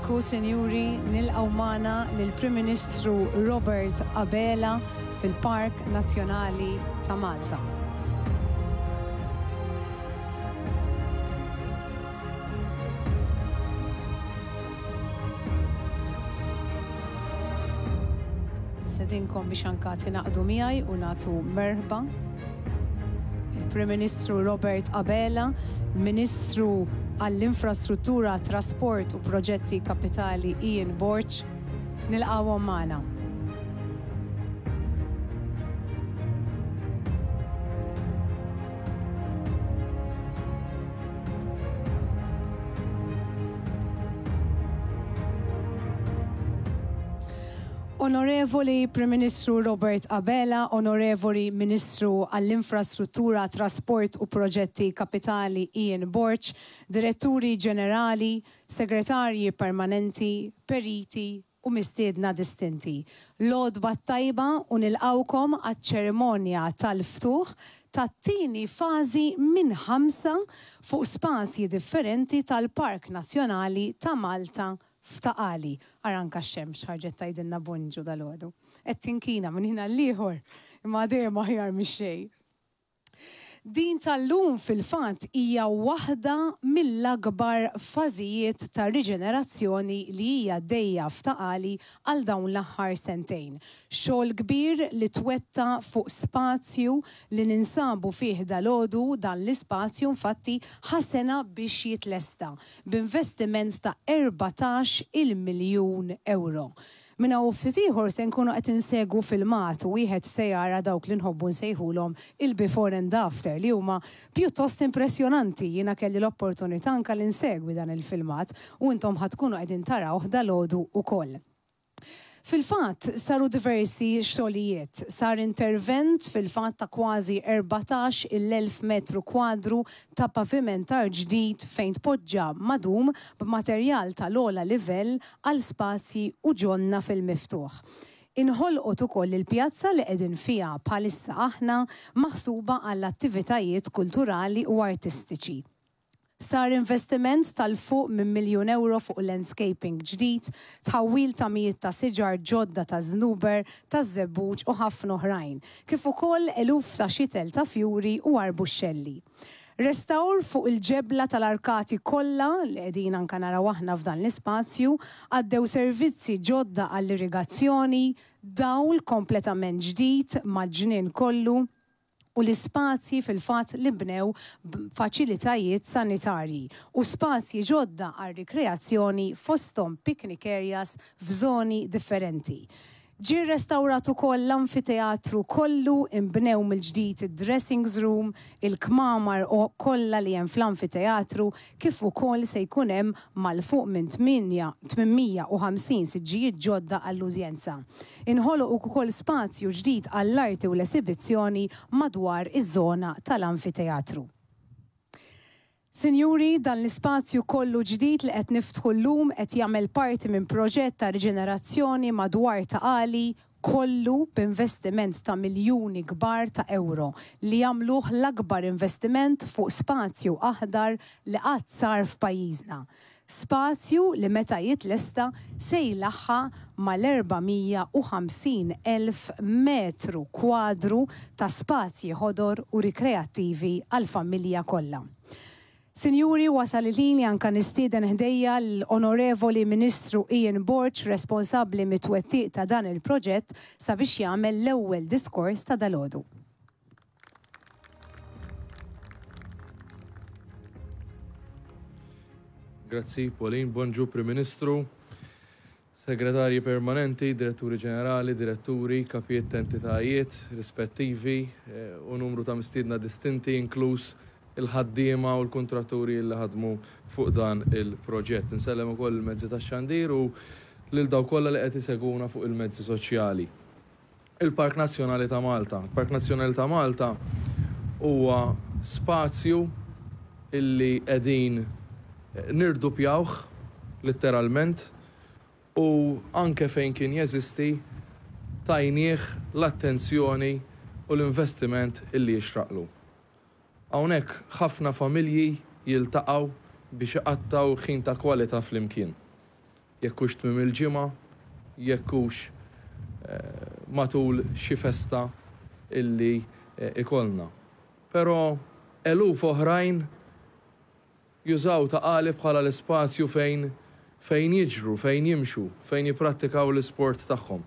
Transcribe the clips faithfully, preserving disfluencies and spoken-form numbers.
kjoġobku, Sinjuri, nilqgħu magħna lill-Prim Ministru Robert Abela fil-Park Nazzjonali ta' Malta. Nistedinkom biex anka tingħaqdu miegħi u nagħtu merħba il-Prim Ministru Robert Abela, Ministru għall-Infrastruttura, Trasport u Proġetti Kapitali Ian Borch, nilqgħuhom magħna. Onorevoli Prim Ministru Robert Abela, Onorevoli Ministru għall-Infrastruttura, Trasport u Proġetti Kapitali Ian Borch, Diretturi Ġenerali, Segretarji Permanenti, Periti u mistiedna distinti. Lodba tajba u nilqawkom għaċ-ċerimonja tal-ftuħ tat-tieni fażi minn ħamsa fuq spazji differenti tal-Park Nazzjonali ta' Malta f'Taqali. Aranka x-xemx ħarġet tgħidilna bonġu dal-għodu. Qed tinkina minn ħina l-ieħor, imma dejjem aħjar mix-xejn. Din tal-lum fil-fatt hija waħda mill-akbar fażijiet ta' riġenerazzjoni li hija dejja f'Taqali għal dawn l-aħħar sentejn. Xogħol kbir li twetta fuq spazju li ninsabu fih dalgħodu dan l-ispazju infatti ħassena biex jitlesta b'investiment ta' erbatax il-miljun euro. Minna u ftit ieħor se nkunu qed insegwu filmat u wieħed se jara dawk li nħobbu nsejħulhom il-before and after li huma pjuttost impressjonanti. Jiena kelli l-opportunità anke li nsegwi dan il-filmat u intom ħadkunu qegħdin tarawh dalgħodu wkoll. Fil-fatt saru diversi xogħlijiet, sar intervent fil-fatt ta' kważi erbatax il-elf metru kwadru ta' pavimentar ġdid fejn tpoġġa madum b'materjal tal-ogħla livell għal spazji u ġonna fil-miftuħ. Inħolqot ukoll il-pjazza li qegħdin fiha bħalissa aħna maħsuba għall attivitajiet kulturali u artistiċi. Sar investiment tal-fuq minn miljun euro fuq landscaping ġdid, tħawwil ta' mijiet ta' siġar ġodda ta' żnuber, ta' żebbuġ u ħafna oħrajn, kif ukoll eluf ta' xitel ta' fjuri u arbuxxelli. Restawr fuq il-ġebla tal-arkati kollha li qegħdin anke naraw aħna f'dan l-ispazju, għaddew servizzi ġodda għall-irrigazzjoni, dawl kompletament ġdid maġ-ġnien kollu, u l-ispazji fil-fatt li bnew faċilitajiet sanitarji u spazji ġodda għal rikreazzjoni fosthom picnic areas f'żoni differenti. Ġie restawrat ukoll l-anfiteatru kollu, imbnew mill-ġdid id-dressing room, il-kmamar kollha li hemm fl-anfiteatru, kif ukoll se jkun hemm mal-fuq minn tminmija u ħamsin siġġijiet ġodda għall-udjenza. Inħoloq ukoll spazju ġdid għall-arti u l-esibizzjoni madwar iż-żona tal-anfiteatru. Sinjuri, dan l-ispazju kollu ġdid li qed niftħu llum qed jagħmel parti minn proġett ta' riġenerazzjoni madwar Taqali kollu b'investiment ta' miljuni kbar ta' euro li jagħmluh l-akbar investiment fuq spazju aħdar li qatt sar f'pajjiżna. Spazju li meta jitlesta se jilaħħa mal-erbamija u ħamsin elf metru kwadru ta' spazji ħodor u rikreattivi għall-familja kollha. Sinjuri, wasal il-ħin anke nistieden ħdejja l-Onorevoli Ministru Ian Borch, responsabbli mit-twettiq ta' dan il-proġett sabiex jagħmel l-ewwel diskors ta' dalgħodu. Grazzi, Pauline. Bonġu, Prim Ministru, Segretarji Permanenti, Diretturi Ġenerali, Diretturi, Kapijiet ta' entitajiet rispettivi u numru ta' mistiedna distinti inkluż il-ħaddiema u l-kontratturi li ħadmu fuq dan il-proġett. Nsellem ukoll il-mezzi tax-xandir u lil daw kollha li qed iseguna fuq il-mezzi soċjali. Il-Park Nazzjonali ta' Malta. Il-Park Nazzjonali ta' Malta huwa spazju illi qegħdin nirdupjawh litteralment u anke fejn kien jeżisti tajnieh l-attenzjoni u l-investiment illi jixraqlu. Hawnhekk ħafna familji jiltaqgħu biex iqattaw ħin ta' kwalità flimkien. jekkux tmiem il-ġimgħa, jekkux matul xi festa illi ikollna. Però eluf oħrajn jużaw taqali bħala l-ispazju fejn fejn jiġru, fejn jimxu, fejn jipprattikaw l-isport tagħhom.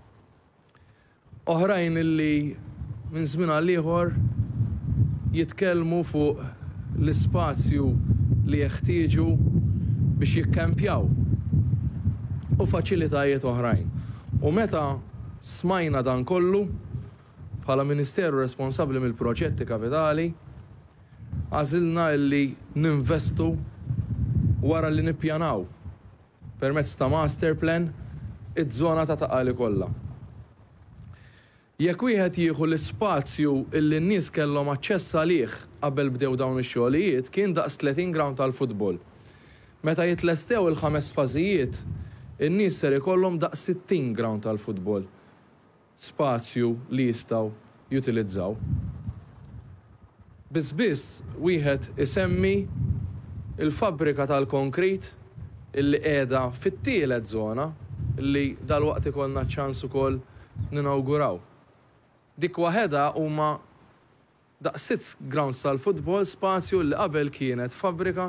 Oħrajn illi minn żmien għal ieħor jitkellmu fuq l-ispazju li jeħtieġu biex jikkempjaw u faċilitajiet oħrajn. U meta smajna dan kollu bħala Ministeru responsabbli mill-proġetti kapitali, għażilna illi ninvestu wara li nippjanaw permezz ta' master plan iż-żona ta' taqali kollha. Jekk wieħed jieħu l-ispazju illi n-nies kellhom aċċess għalih qabel bdew dawn ix-xogħlijiet kien daqs tletin ground tal-futbol. Meta jitlestew il-ħames fażijiet, in-nies ser ikollhom daqs sittin ground tal-futbol. Spazju li jistgħu jutilizzaw. Biss wieħed isemmi il-fabbrika tal-konkrit illi qiegħda fit-tielet żona illi dalwaqt ikollna ċans ukoll ninawguraw. Dik waħedha huma daqs sitt grounds tal-futbol, spazju li qabel kienet fabbrika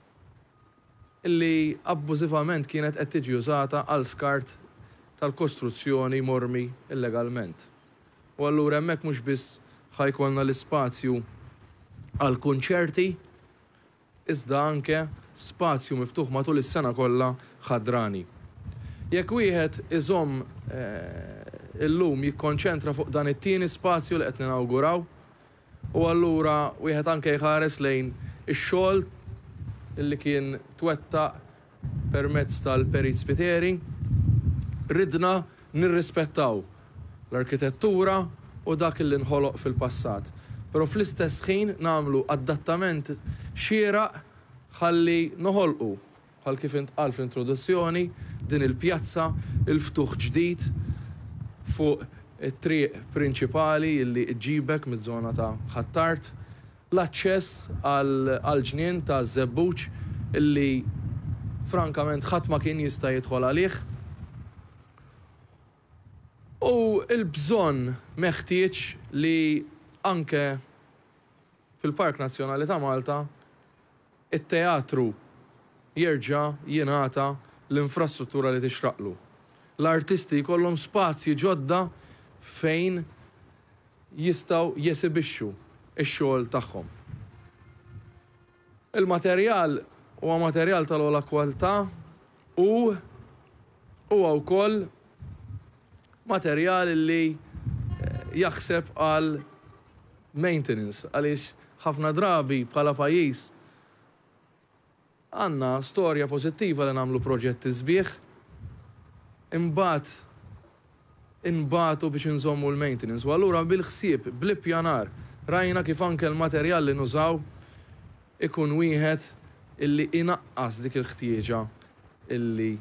illi abbużivament kienet qed tiġi użata għal skart tal-kostruzzjoni mormi illegalment. U allura hemmhekk mhux biss ħajkollna l-ispazju għal kunċerti, iżda anke spazju miftuħ matul is-sena kollha ħadrani. Jekk wieħed iżomm illum jikkonċentra fuq dan it-tieni spazju li qed ninawguraw, u allura wieħed anke jħares lejn ix-xogħol illi kien twettaq permezz tal-Perit Spiteri, ridna nirrispettaw l-arkitettura u dak illi nħoloq fil-passat. Però fl-istess ħin nagħmlu adattament xieraq ħalli noħolqu bħal kif intqal fl-introduzzjoni din il-pjazza il-ftuħ ġdid fuq it-triq prinċipali illi ġibek mid-żona ta' Ħattart, l-aċċess għal ġnien ta' Żebbuġ illi frankament ħadd ma kien jista' jidħol għalih. U l-bżonn meħtieġ li anke fil-Park Nazzjonali ta' Malta it-teatru jerġa' jingħata l-infrastruttura li tixraqlu. L-artisti jkollhom spazji ġodda fejn jistgħu jesibixxu ix-xogħol tagħhom. Il-materjal huwa materjal tal-ogħla kwalità u huwa wkoll materjal li jaħseb għal maintenance għaliex ħafna drabi bħala pajjiż għandna storja pożittiva li nagħmlu proġetti sbieħ imbagħad inbagħtu biex inżommu l-maintenance. U allura bil-ħsieb, bl-ippjanar, rajna kif anke l-materjal li nużaw ikun wieħed illi inaqqas dik il-ħtieġa illi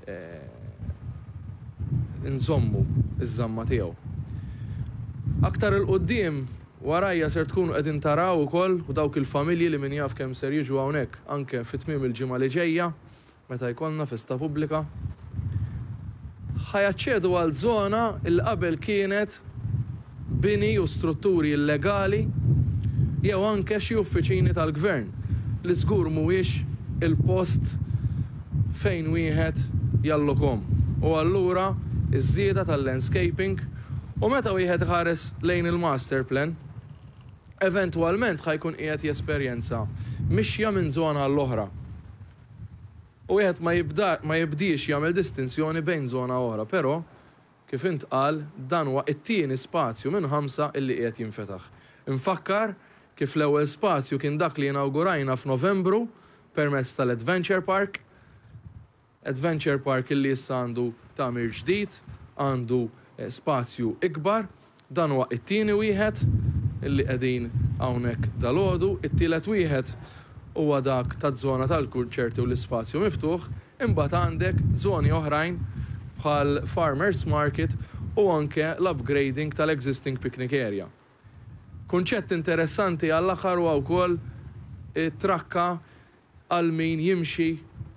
nżommu iż-żamma tiegħu. Aktar il-qudiem warajja ser tkunu qegħdin taraw ukoll u dawk il-familji li min jaf kemm ser jiġu hawnhekk anke fit-tmiem il-ġimgħa li ġejja meta jkollna festa pubblika ħajaċċedu għal żona il qabel kienet bini u strutturi illegali jew anke xi uffiċini tal-gvern li żgur mhuwiex il-post fejn wieħed jallokom. U allura iż-żieda tal-landscaping u meta wieħed ħares lejn il-master plan, eventwalment ħajkun qiegħed jesperjenza mixja minn żona l-oħra. U wieħed ma jibda ma jibdix jagħmel distinzjoni bejn żona oħra, però kif intqal dan huwa t-tieni spazju minn ħamsa illi qiegħed jinfetaħ. Infakkar kif l-ewwel spazju kien dak li inawgurajna f'Novembru permezz tal-Adventure Park. Adventure Park illi issa għandu tagħmir ġdid, għandu spazju ikbar, dan huwa t-tieni wieħed illi qegħdin hawnhekk dalgħodu, it-tielet wieħed huwa dak taż-żona tal-kunċerti u l-ispazju miftuħ, imbagħad għandek żoni oħrajn bħal Farmers Market u anke l-upgrading tal-existing picnic area. Kunċett interessanti għall-aħħar huwa wkoll it-trakka għal min jimxi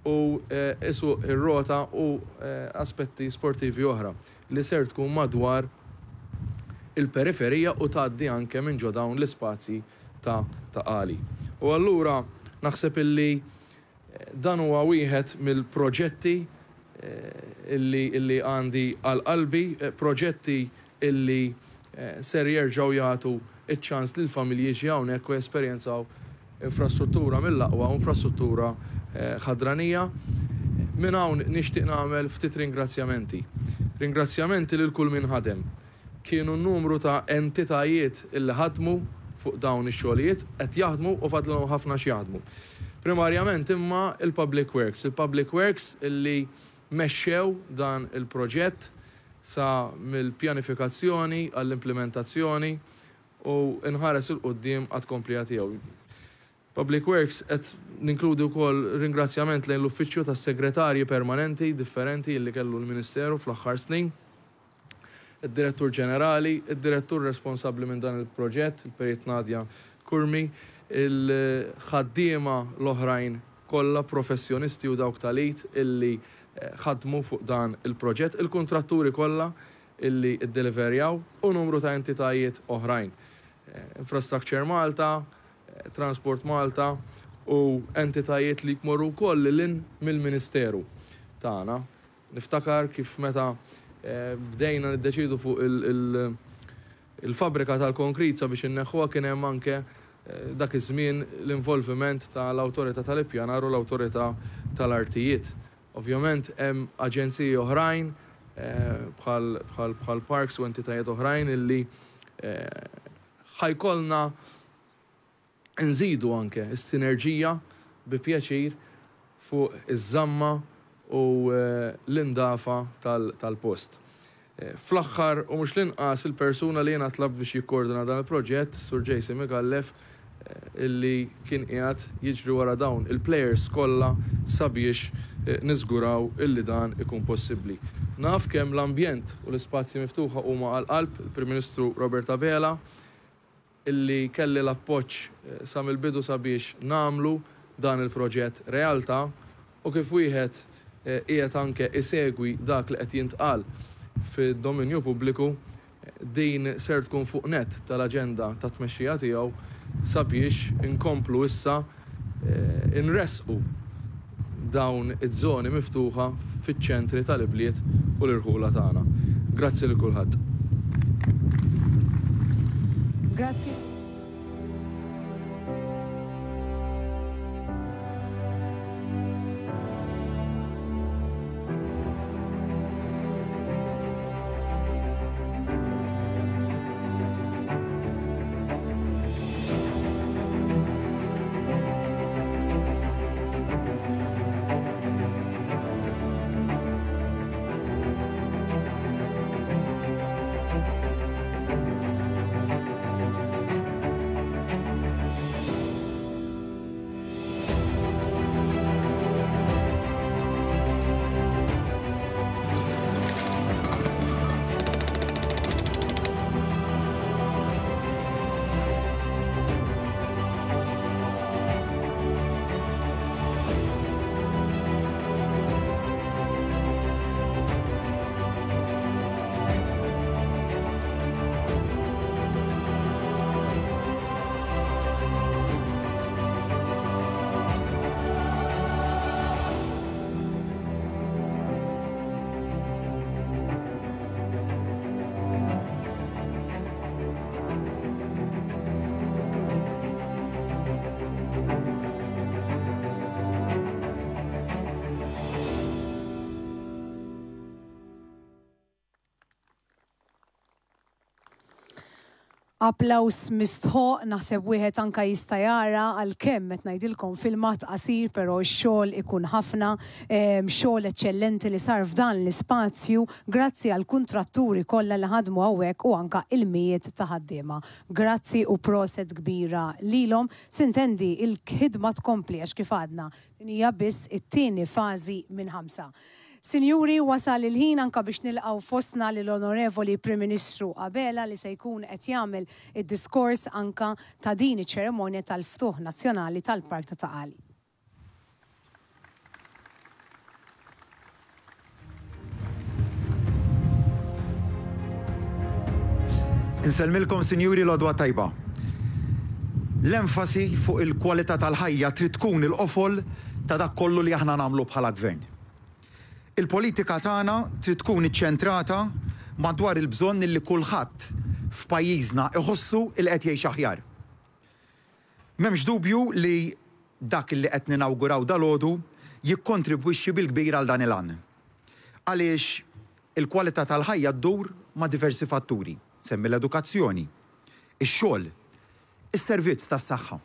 u isu ir-rota u aspetti sportivi oħra li ser tkun madwar il-periferija u tgħaddi anke minn ġo dawn l-ispazji ta' għali. U allura naħseb illi dan huwa wieħed mill-proġetti illi għandi għal-qalbi, proġetti illi ser jerġgħu jagħtu iċ-ċans lil familji ġi hawnhekk u esperjenzaw infrastruttura mill-aqwa u infrastruttura ħadranija. Minn hawn nixtieq nagħmel ftit ringrazzjamenti. Ringrazzjamenti lil kull min ħadem. Kienu n-numru ta' entitajiet illi ħadmu fuq dawn ix-xogħlijiet qed jaħdmu u fadlhom ħafna x'jaħdmu. Primarjament imma il-Public Works. Il-Public Works illi mexxew dan il-proġett sa mill-pjanifikazzjoni għall-implementazzjoni u nħares il-qoddim għad komplija tiegħu. Public Works qed ninkludi wkoll ringrazzjament lejn l-uffiċċju tas-segretarji permanenti differenti li kellu l-Ministeru fl-aħħar snin, id-Direttur Ġenerali, id-Direttur responsabbli minn dan il-proġett, il-Periet Nadja Kurmi, il-ħaddiema l-oħrajn kollha professjonisti u dawk tal-it illi ħadmu fuq dan il-proġett, il-kontratturi kollha illi iddeliverjaw u numru ta' entitajiet oħrajn. Infrastructure Malta, Transport Malta u entitajiet li jkmorru wkoll lil mill-Ministeru tagħna. Niftakar kif meta bdejna niddeċidu fuq il-fabrika tal-konkrit sabiex inneħħuha kien hemm anke dak iż-żmien l-involviment tal-awtorità tal-ippjanar u l-awtorità tal-artijiet. Ovvjament hemm aġenziji oħrajn bħal parks u entitajiet oħrajn illi ħajkolna nżidu anke s-sinerġija bi pjaċir fuq iż-żamma u l-indafa tal-post. Fl-aħħar u mhux l-inqas il-persuna li jiena tlab biex jikkordina dan il-proġett, Sur Jason Mikallef, illi kien qiegħed jiġri wara dawn il-plejers kollha sabiex niżguraw illi dan ikun possibbli. Naf kemm l-ambjent u l-ispazji miftuħa huma għall-qalb il-Prim Ministru Robert Abela illi kelli l-appoġġ sa mill-bidu sabiex nagħmlu dan il-proġett realtà u kif wieħed qiegħed anke isegwi dak li qed jintqal fid-dominju pubbliku din ser tkun fuq net tal-aġenda tat-tmexxija tiegħu sabiex inkomplu issa inresqu dawn iż-żoni miftuħa fiċ-ċentri tal-ibliet u l-irħula tagħna. Grazzi lil kulħadd. Grazzi. Applaus mistħoq, naħseb wieħed anka jista' jara għalkemm qed ngħidilkom filmat qasir, però x-xogħol ikun ħafna, xogħol eċċellenti li sar f'dan l-ispazju grazzi għall kuntratturi kollha li ħadmu hawnhekk u anka il-mijiet ta' ħaddiema. Grazzi u proset kbira lilhom. Sintendi il-ħidma tkompli għax kif għadna din hija biss it-tieni fażi minn ħamsa. Sinjuri, wasal il-ħin anka biex nilqgħu fostna lill-Onorevoli Prim Ministru Abela li se jkun qed jagħmel id-diskors anka ta' din iċ-ċerimonja tal-ftuħ nazzjonali tal-Park ta' Taqali. Insellmilkom, sinjuri, l-għodwa tajba. L-enfasi fuq il-kwalità tal-ħajja trid tkun il-qofol ta' dak kollu li aħna nagħmlu bħala gvern. Il-politika tagħna trid tkun iċċentrata madwar il-bżonn li kulħadd f'pajjiżna iħossu il qed jgħix aħjar. M'hemmx dubju li dak li qed ninawguraw dalgħodu jikkontribwixxi bil-kbir għal dan il-għan. Għaliex il-kwalità tal-ħajja ddur ma' diversi fatturi. Semmi l-edukazzjoni, ix-xogħol, is-servizz tas-saħħa.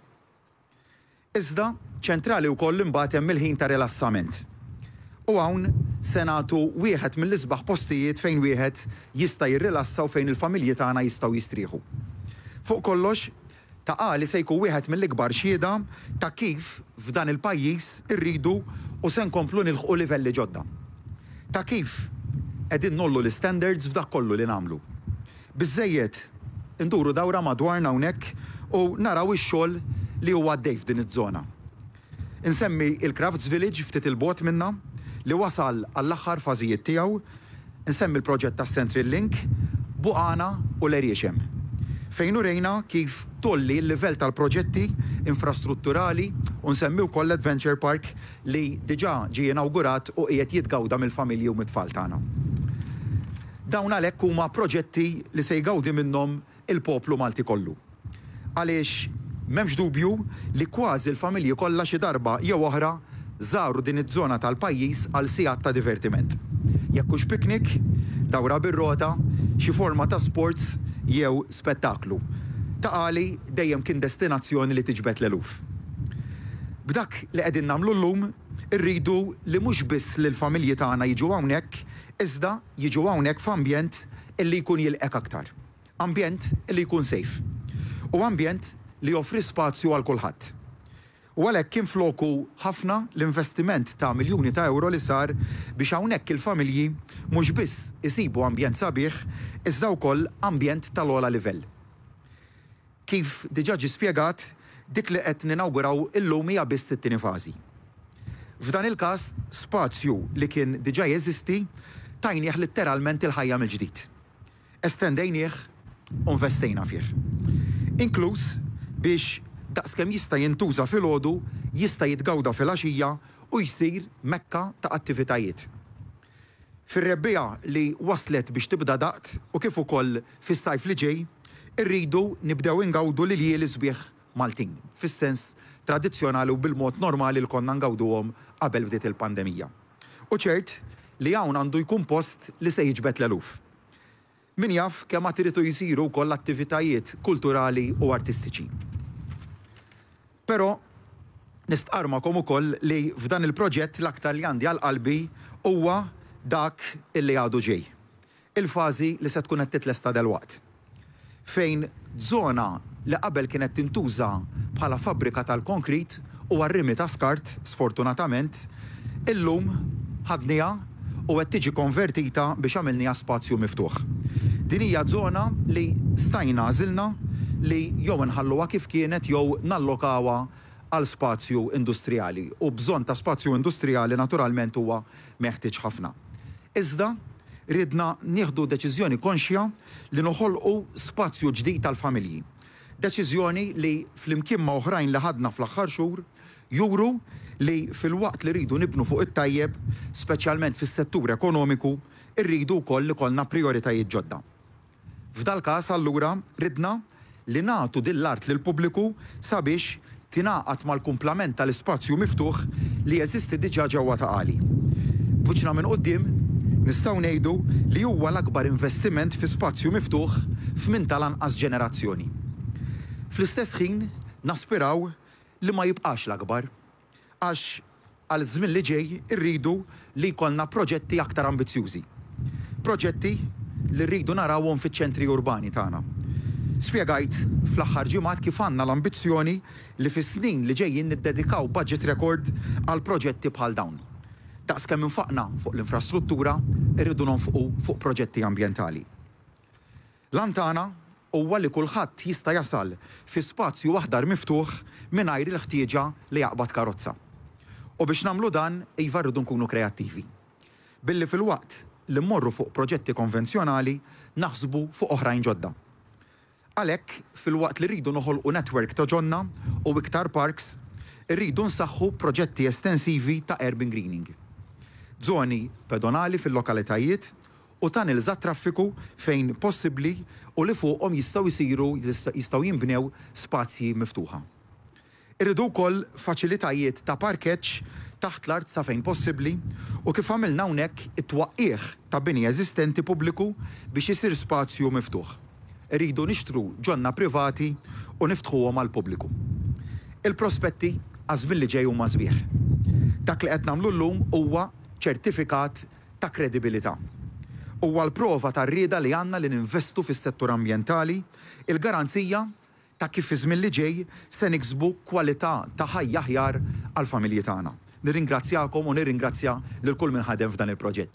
Iżda ċentrali wkoll imbagħad hemm il-ħin ta' rilassament. U hawn se nagħtu wieħed mill-isbaħ postijiet fejn wieħed jista' jirrilassa u fejn il-familji tagħna jistgħu jistrieħu. Fuq kollox, ta' qali se jkun wieħed mill-ikbar xhieda ta' kif f'dan il-pajjiż irridu u se nkomplu nilħqu livelli ġodda. Ta' kif qegħdin nollu l-standards f'dak kollu li nagħmlu. Biżżejjed induru dawra madwarna hawnhekk u naraw ix-xogħol li huwa għaddej f'din iż-żona. Insemmi il-Crafts Village ftit il-bogħod minnha li wasal għall-aħħar fażijiet tiegħu, insemmi l-proġett tas-Central Link, Buqana u l-Erjexem. Fejn urejna kif tolli l-livell tal-proġetti infrastrutturali u nsemmi wkoll l-Adventure Park li diġà ġie inawgurat u qiegħed jitgawda mill-familji u mit-tfal tagħna. Dawn għalhekk huma proġetti li se jgawdi minnhom il-poplu Malti kollu. Għaliex m'hemmx dubju li kważi l-familji kollha xi darba jew oħra żaru din iż-żona tal-pajjiż għal sigħat ta' divertiment. Jekk hux piknik, dawra bir-rota, xi forma ta' sports jew spettaklu. Ta' qali dejjem kien destinazzjoni li tiġbed l-eluf. B'dak li qegħdin nagħmlu llum, irridu li mhux biss li l-familji tagħna jiġu hawnhekk, iżda jiġu hawnhekk f'ambjent illi jkun jilqek aktar. Ambjent illi jkun safe. U ambjent li joffri spazju għal kulħadd. U għalhekk kien floku ħafna l-investiment ta' miljuni ta' euro li sar biex hawnhekk il-familji mhux biss isibu ambjent sabiħ, iżda wkoll ambjent tal-ogħla livell. Kif diġà ġie spjegat, dik li qed ninawguraw illum hija biss it-tieni fażi. F'dan il-każ spazju li kien diġà jeżisti tajnieh litteralment il-ħajja mill-ġdid. Estendejnieh u investejna fih. Inkluż biex daqskemm jista' jintuża filgħodu, jista' jitgawda fil-għaxija u jsir mekka ta' attivitajiet. Fir-rebbija li waslet biex tibda daqt u kif ukoll fis-sajf li ġej, irridu nibdew ingawdu lil jiem sbieħ Maltin, fis-sens tradizzjonali u bil-mod normali li konna ngawduhom qabel bdiet il-pandemija. U ċert li hawn għandu jkun post li se jiġbed l-eluf. Min jaf kemm ma tiridu jsiru wkoll attivitajiet kulturali u artistiċi. Però nistqarmakom ukoll li f'dan il-proġett l-aktar li għandi għal qalbi huwa dak illi għadu ġej. Il-fażi li se tkun qed titlesta delwaqt. Fejn żona li qabel kienet tintuża bħala fabbrika tal-konkrit u għarrimi ta' skart, sfortunatament, illum ħadniha u qed tiġi konvertita biex għamilniha spazju miftuħ. Din hija żona li stajna għażilna li jew nħalluha kif kienet jew nallokawha għal spazju industrijali u bżonn ta' spazju industrijali naturalment huwa meħtieġ ħafna. Iżda ridna nieħdu deċiżjoni konxja li noħolqu spazju ġdid tal-familji. Deċiżjoni li flimkien ma' oħrajn li ħadna fl-aħħar xhur juru li fil-waqt li rridu nibnu fuq it-tajjeb, speċjalment fis-settur ekonomiku, irridu wkoll li kollna prioritajiet ġodda. F'dal każ allura ridna li nagħtu din l-art lill-pubbliku sabiex tingħaqad mal-kumplament tal-ispazju miftuħ li jeżisti diġà ġewwa ta' qali. Buċna minn quddiem nistgħu ngħidu li huwa l-akbar investiment fi spazju miftuħ f'min tal-anqas ġenerazzjoni. Fl-istess ħin naspiraw li ma jibqax l-akbar, għax għal żmien li ġej irridu li jkollna proġetti aktar ambizzjużi. Proġetti li rridu narawhom fiċ-ċentri urbani tagħna. Spjegajt fl-aħħar ġimgħat kif għandna l-ambizzjoni li fis-snin li ġejjin niddedikaw budget record għal proġetti bħal dawn. Daqskemm infaqna fuq l-infrastruttura, irridu nonfqu fuq proġetti ambjentali. Lan tagħna huwa li kulħadd jista' jasal fi spazju aħdar miftuħ mingħajr il-ħtieġa li jaqbad karozza. U biex nagħmlu dan iva rridu nkunu kreattivi. Billi fil-waqt li mmorru fuq proġetti konvenzjonali naħsbu fuq oħrajn ġodda. Għalhekk fil-waqt li rridu noħolqu netwerk ta' ġonna u iktar parks, irridu nsaħħu proġetti estensivi ta' urban greening. Żoni pedonali fil-lokalitajiet u ta' nilżat traffiku fejn possibbli u li fuqhom jistgħu jsiru jistgħu jinbnew spazji miftuħa. Irridu wkoll faċilitajiet ta' parkeġġ taħt l-art sa fejn possibbli u kif għamilna hawnhekk it-twaqqieħ ta' bini eżistenti pubbliku biex isir spazju miftuħ. Irridu nixtru ġonna privati u niftħuhom għall pubbliku. Il-prospetti għażmin li ġej huma sbieħ. Dak li qed nagħmlu llum huwa ċertifikat ta' kredibilità. Huwa l-prova tar-rieda li għandna li ninvestu fis-settur ambjentali, il-garanzija ta' kif iż-żmien li ġej se niksbu kwalità ta' ħajja aħjar għall-familji tagħna. Nirringrazzjakom u nirringrazzja lil kull min ħadem f'dan il-proġett.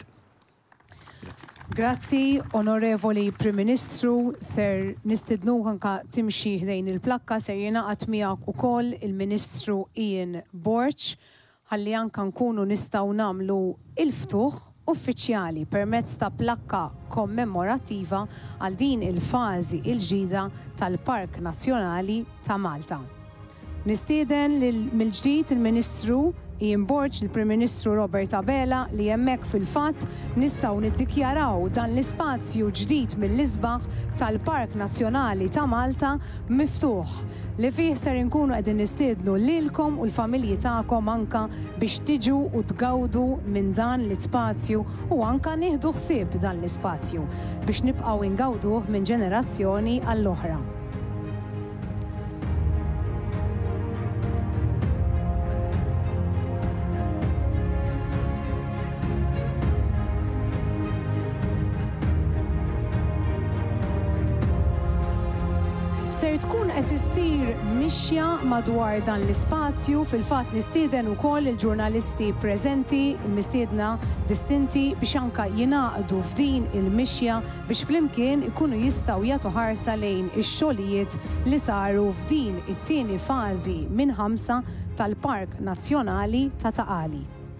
Grazzi, Onorevoli Prim Ministru, ser nistidnu anka timxi ħdejn il-plakka, ser jingħaqad miegħek ukoll il-Ministru Ian Borch, ħalli anka nkunu nistgħu nagħmlu il-ftuħ uffiċjali permezz ta' plakka kommemorattiva għal din il-fażi il-ġdida tal-Park Nazzjonali ta' Malta. Nistieden mill-ġdid il-Ministru Ian Borch, il-Prim Ministru Robert Abela, li hemmhekk fil-fatt nistgħu niddikjaraw dan l-ispazju ġdid mill-isbaħ tal-Park Nazzjonali ta' Malta miftuħ li fih ser inkunu qegħdin nistiednu lilkom u l-familji tagħkom anka biex tiġu u tgawdu minn dan l-ispazju u anka nieħdu ħsieb dan l-ispazju biex nibqgħu ingawduh minn ġenerazzjoni għall-oħra. Ser tkun qed issir mixja madwar dan l-ispazju, fil-fatt nistieden ukoll il-ġurnalisti preżenti, il-mistiedna distinti biex anka jingħaqdu f'din il-mixja biex flimkien ikunu jistgħu jagħtu ħarsa lejn ix-xogħlijiet li saru f'din it-tieni fażi minn ħamsa tal-Park Nazzjonali ta' Taqali.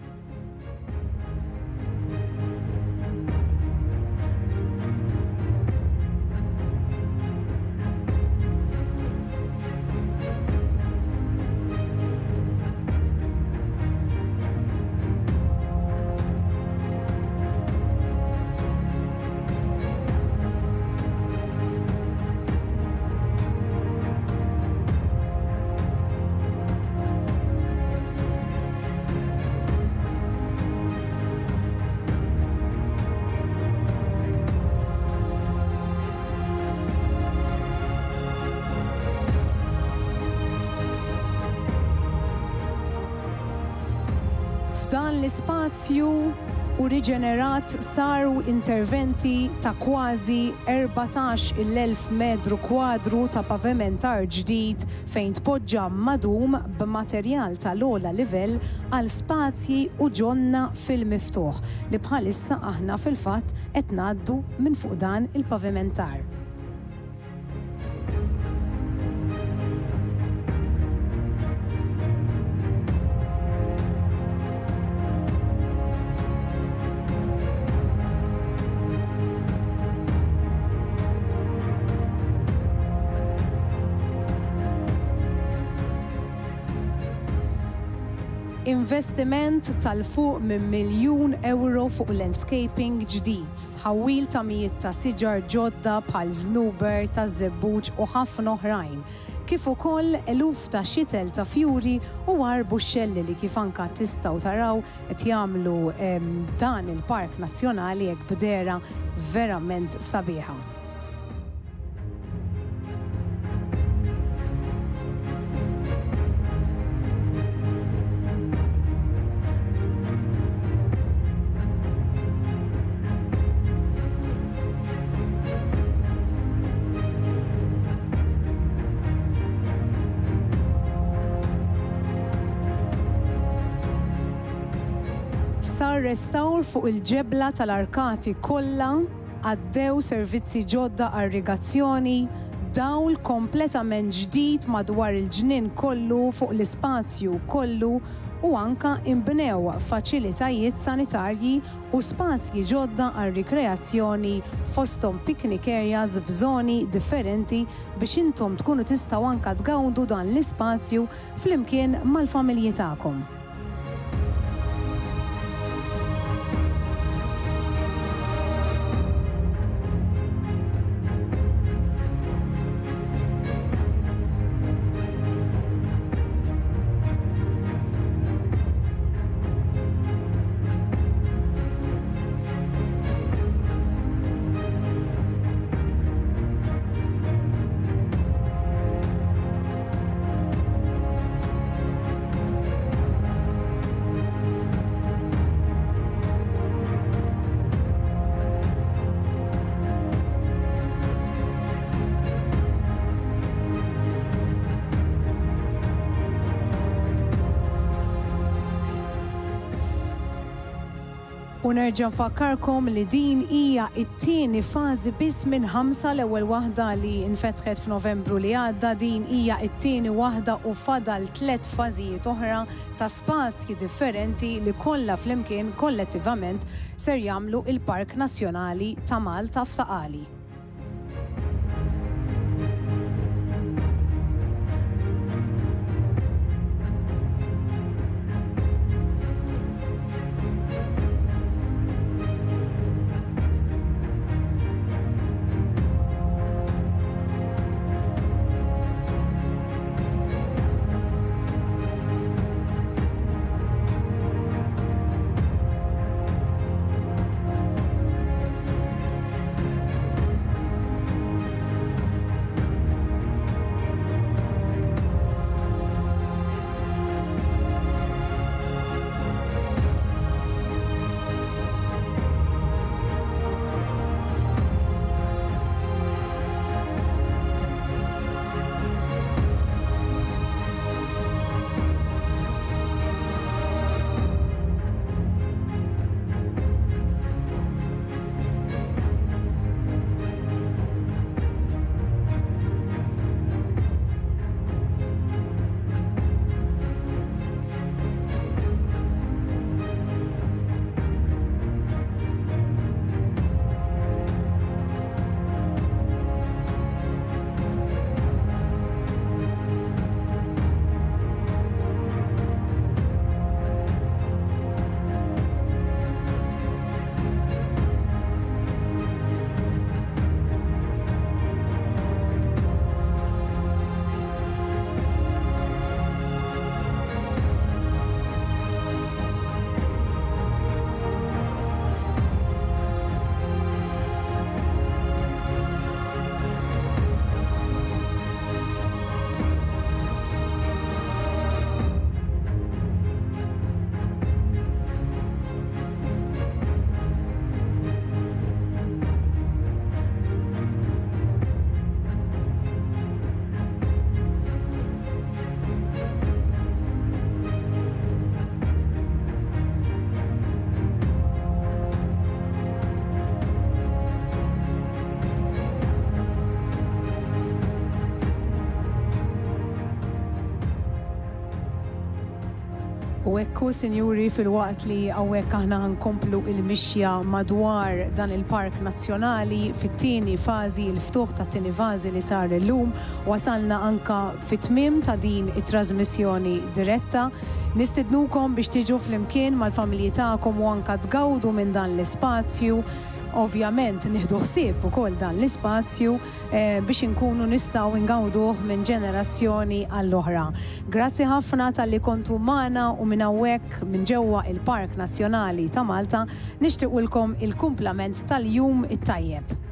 F'dan l-ispazju u riġenerat saru interventi ta' kważi erbatax il-elf metru kwadru ta' pavimentar ġdid fejn tpoġġa madum b'materjal tal-ogħla livell għal spazji u ġonna fil-miftuħ li bħalissa aħna fil-fatt qed ngħaddu minn fuq dan il-pavimentar. Investiment tal-fuq minn miljun euro fuq landscaping ġdid, ħawil ta' mijiet ta' siġar ġodda bħal żnuber ta' żebbuġ u ħafna oħrajn, kif ukoll eluf ta' xitel ta' fjuri u warbu xelli li kif anka tistgħu taraw qed jagħmlu dan il-Park Nazzjonali hekk bdera verament sabiħa. Sar restawr fuq il-ġebla tal-arkati kollha, għaddew servizzi ġodda irrigazzjoni, dawl kompletament ġdid madwar il-ġnien kollu fuq l-ispazju kollu u anka imbnew faċilitajiet sanitarji u spazji ġodda għal rikreazzjoni fosthom picnic areas f'żoni differenti biex intom tkunu tistgħu anke tgawdu dan l-ispazju flimkien mal-familji tagħkom. U nerġa' nfakkarkom li din hija t-tieni fażi biss minn ħamsa l-ewwel waħda li nfetħet f'Novembru li għadda, din hija t-tieni waħda u fadal tliet fażijiet oħra ta' spazji differenti li kollha flimkien kollettivament ser jagħmlu il-Park Nazzjonali ta' Malta f'Saqali. U ekku, sinjuri, fil-waqt li għawek aħna nkomplu il-mixja madwar dan il-Park Nazzjonali fit-tieni fażi, il-ftuħ ta' tieni fażi li sar illum, wasalna anka fit-tmiem ta' din it-trasmissjoni diretta. Nistidnukom biex tiġu fl-imkien mal-familji tagħkom u anka tgawdu minn dan l-ispazju. Ovvjament nieħdu ħsieb ukoll dan l-ispazju eh, biex inkunu nistgħu ngawduh minn ġenerazzjoni għall-oħra. Grazzi ħafna tal-li kontu magħna u minn hawnhekk minn ġewwa il-Park Nazzjonali ta' Malta nixtiequlkom il-kumplament tal-jum it-tajjeb.